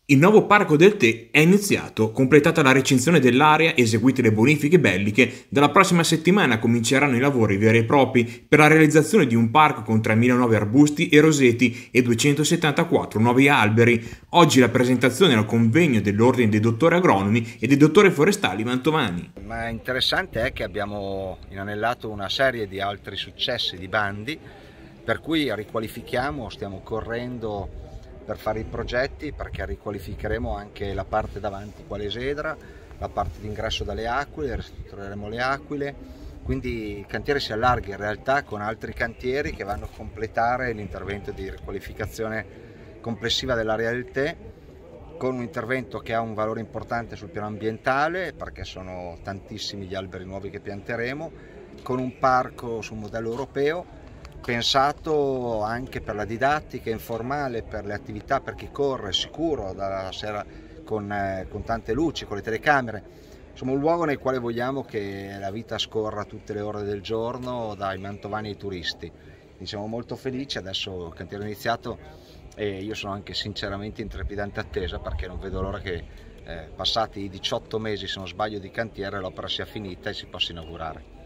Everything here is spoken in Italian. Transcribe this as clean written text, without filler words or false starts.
Il nuovo Parco del Tè è iniziato, completata la recinzione dell'area, eseguite le bonifiche belliche, dalla prossima settimana cominceranno i lavori veri e propri per la realizzazione di un parco con 3.000 nuovi arbusti e roseti e 274 nuovi alberi. Oggi la presentazione al convegno dell'Ordine dei Dottori Agronomi e dei Dottori Forestali Mantovani. Ma interessante è che abbiamo inanellato una serie di altri successi di bandi, per cui riqualifichiamo, stiamo correndo per fare i progetti, perché riqualificheremo anche la parte davanti quale Esedra, la parte d'ingresso dalle Aquile, ristruttureremo le Aquile, quindi il cantiere si allarga in realtà con altri cantieri che vanno a completare l'intervento di riqualificazione complessiva dell'area del Tè, con un intervento che ha un valore importante sul piano ambientale, perché sono tantissimi gli alberi nuovi che pianteremo, con un parco su un modello europeo, pensato anche per la didattica informale, per le attività, per chi corre sicuro dalla sera con tante luci, con le telecamere. Insomma, un luogo nel quale vogliamo che la vita scorra tutte le ore del giorno dai mantovani ai turisti. Quindi siamo molto felici, adesso il cantiere è iniziato e io sono anche sinceramente in trepidante attesa, perché non vedo l'ora che passati i 18 mesi, se non sbaglio, di cantiere l'opera sia finita e si possa inaugurare.